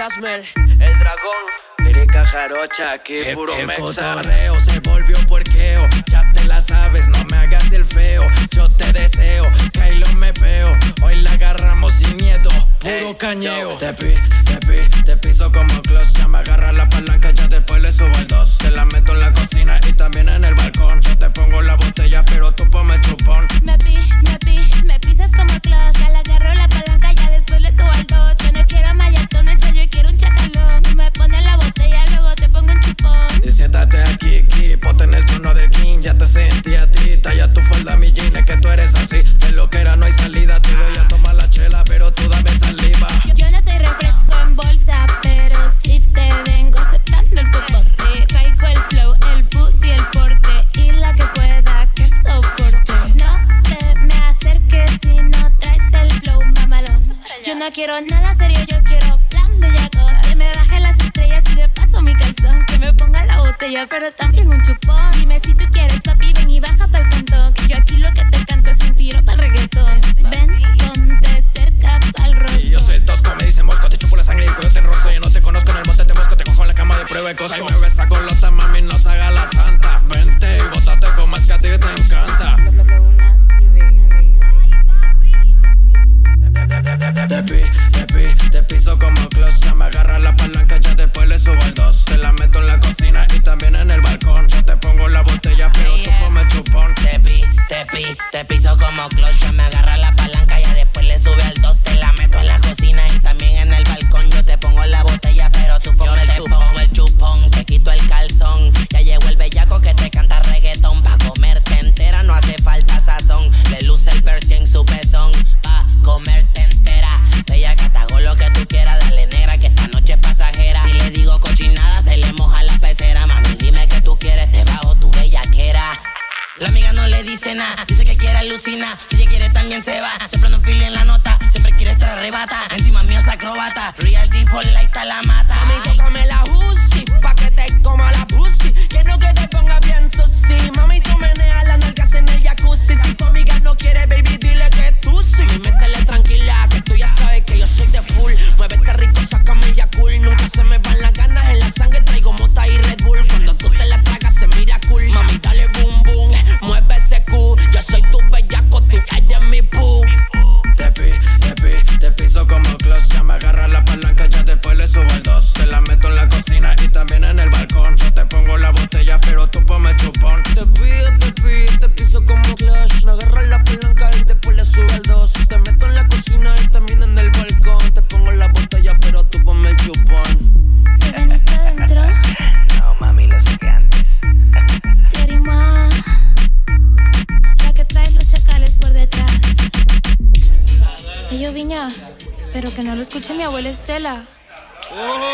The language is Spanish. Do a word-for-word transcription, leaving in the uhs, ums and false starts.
Yasmel, el dragón. Lírica jarocha, aquí el, puro el mexa. cotorreo se volvió puerqueo. Ya te la sabes, no me hagas el feo. Yo te deseo, Kylo me peo. Hoy la agarramos sin miedo, puro hey, cañeo. Yo. Te pi, te pi, te piso como close. Ya me agarra la palanca, ya después le subo el dos. Te la meto en la cocina y también en el balcón. Yo te pongo la botella, pero tú ponme chupón. Me pi, me pi, me pisas como close. Ya le agarro la palanca, ya después le subo el dos. Yo no quiero mayatones, yo, yo quiero un chacalón. Tú me pones la botella, luego te pongo un chupón. Y siéntate aquí, aquí, ponte en el turno del king. Ya te sentí a ti, talla tu falda, mi jean. Es que tú eres así, de lo que era no hay salida. Te doy a tomar la chela, pero tú dame saliva. Yo, yo no soy refresco en bolsa, pero sí te vengo aceptando el popote. Traigo el flow, el booty, el porte y la que pueda que soporte. No te me acerques si no traes el flow mamalón. Yo no quiero nada serio, yo quiero plan bellaco. Que me baje las estrellas y de paso mi calzón. Que me ponga la botella, pero también un chupón. Dime si tú quieres, papi, ven y baja pa'l cantón. Que yo aquí lo que te canto es un tiro pa'l reggaetón. Ven, ponte cerca pa'l rostro. Y yo soy el tosco, me dicen mosco. Te chupo la sangre y el cuello te enrosco. Yo no te conozco en el monte, te mosco. Te cojo en la cama de prueba y cosco. Ay, mueve esa colota, mami, no se haga la santa. Vente y bótate como es que a ti te encanta. Te pi, te pi, te piso como close. Ya me agarra la palanca, ya después le subo el dos. Te la meto en la cocina y también en el balcón. Yo te pongo la botella, pero tú ponme chupón. Te pi, te pi, te piso como close. Ya me agarra la palanca, ya después le sube al dos. Te la meto en la cocina y también en el balcón. Yo te pongo la botella, pero tú ponme el chupón. Pongo el chupón, te quito el calzón. Ya llegó el bellaco que te canta reggaetón. Pa' comerte entera no hace falta sazón. Le luce el Percy en su pezón. Pa' comerte entera. Bella que te hago lo que tú quieras, dale negra que esta noche es pasajera. Si le digo cochinada se le moja la pecera. Mami dime que tú quieres, te bajo tu bellaquera. La amiga no le dice nada, dice que quiere alucinar. Si ella quiere también se va, siempre no file en la nota. Siempre quiere estar arrebata, encima mío es acrobata. Real G for light la mata. Mami tócame la Uzi, pa' que te coma la pussy. Quiero que te ponga bien sí. Mami tú meneas las nalgas en el jacuzzi. Si tu amiga no quiere baby dile que tú sí. Mami métele tranquila que tú ya sabes que yo soy de full. Muévete rico, sácame el Yakult. Nunca se me van las ganas en la sangre, traigo mota y Red Bull. Cuando tú te la tragas se mira cool. Mami dale boom boom, mueve ese cu. Yo soy tu bellaco, tú eres mi pu. Te pi, te pi, te piso como close. Ya me agarra la palanca, ya después le subo el dos. Te la meto en la cocina y también en el balcón. Yo te pongo la botella, pero tú ponme chupón. Te pi, te pi, te piso como Clash. Me agarra la palanca y después le subo el dos. Te meto en la cocina y también en el balcón. Te pongo la botella, pero tú ponme el chupón. ¿Beben está adentro? No mami, lo saqué antes. Yerima, la que trae los chacales por detrás. Y yo viña, pero que no lo escuche mi abuela Estela. Oh.